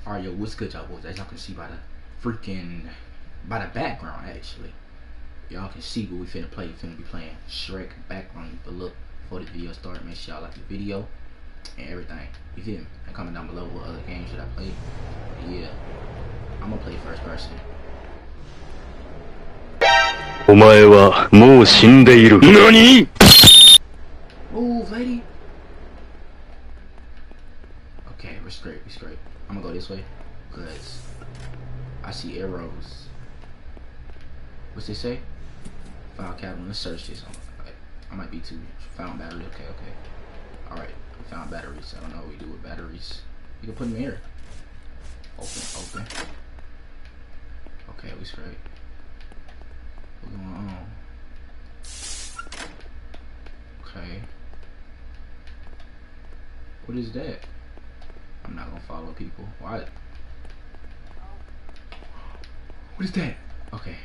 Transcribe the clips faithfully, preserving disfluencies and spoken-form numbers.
Alright, yo, what's good, y'all boys? As y'all can see by the freaking, by the background, actually. Y'all can see what we finna play. We finna be playing Shrek background. But look, before the video starts, make sure y'all like the video and everything. You feel me? And comment down below what other games should I play. Yeah, I'm gonna play first person. お前はもう死んでいる。何? Move, lady. Okay, we're straight, we're straight. I'm gonna go this way, cause I see arrows. What's this say? Found cabin. Let's search this. I might be too. Found battery. Okay, okay. All right, we found batteries. I don't know what we do with batteries. You can put them here. Open, open. Okay, we straight. What's going on? Okay. What is that? I'm not gonna follow people. Why? What is that? Okay.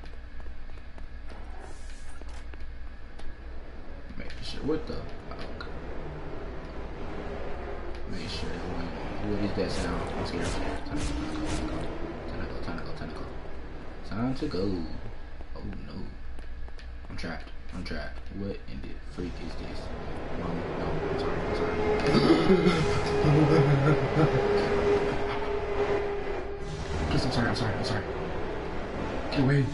Make sure. What the? Okay. Make sure. What is that sound? I'm scared. Time to go. Time to go. Time to go. Time to go. Time to go. Oh no. I'm trapped. I'm trapped. What in the freak is this? No, no, I'm sorry, I'm sorry. Please, I'm sorry, I'm sorry, I'm sorry. Get away.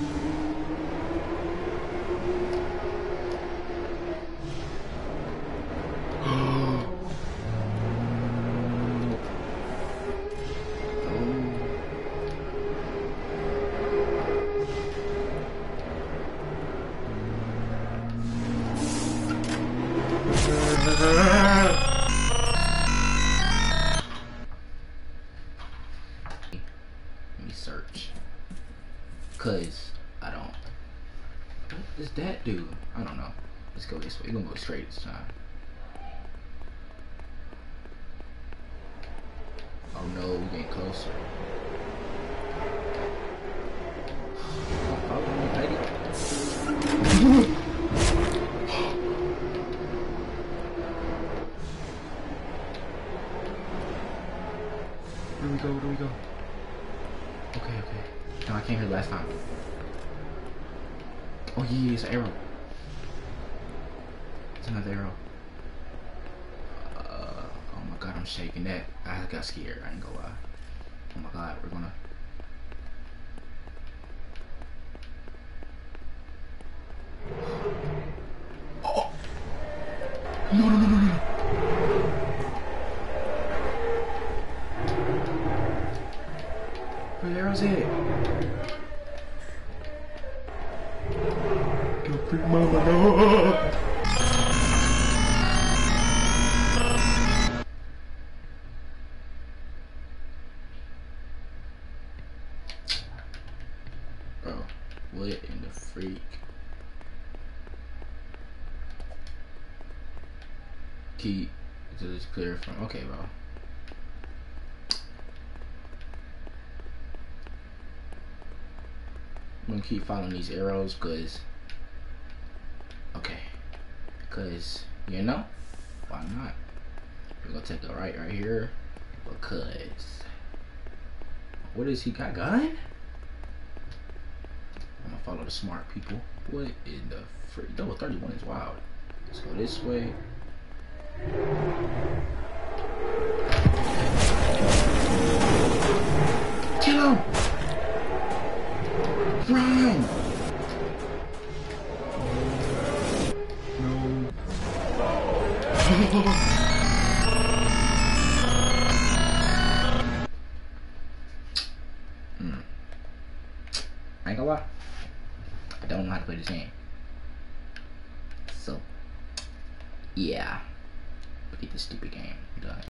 Let me search, cause I don't. What does that do? I don't know. Let's go this way. We're gonna go straight this time. Oh no, we're getting closer. Follow me, lady. Where do we go? Where do we go? Okay, okay. No, I came here last time. Oh yeah, it's an arrow. It's another arrow. Uh, oh my god, I'm shaking that. I got scared, I ain't gonna lie. Oh my god, we're gonna... Oh! No, no, no, no, no. Where the arrow's at? Don't freak mama, no! Bro, what in the freak? Keep this clear from... Okay, bro. I'm gonna keep following these arrows, cause okay, cause you know why not? We're gonna take the right right here, because what is he got gun? I'm gonna follow the smart people. What in the freak? Double thirty-one is wild. Let's go this way. Kill him! Run! No. mm. I ain't gonna lie. I don't know how to play this game. So, yeah. Look at this stupid game. I'm done.